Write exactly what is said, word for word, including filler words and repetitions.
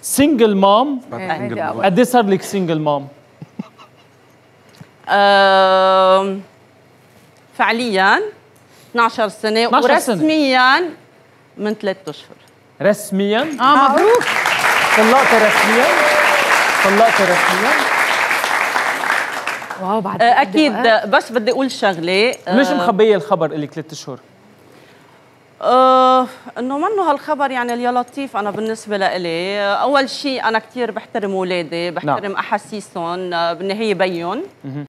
سنجل مام. إيه، قد ايه صار لك سنجل مام؟ آه فعليا اثنعش سنة، ورسميا من ثلاثة اشهر. رسميا؟ اه مبروك. طلقتي رسميا؟ طلقتي رسميا؟ واو بعد آه اكيد. بس بدي اقول شغله. آه ليش مخبيه الخبر لك ثلاث اشهر؟ آه انه منه هالخبر يعني يا لطيف. انا بالنسبه لإلي اول شيء انا كثير بحترم اولادي، بحترم نعم. احاسيسهم، بالنهايه بيهم.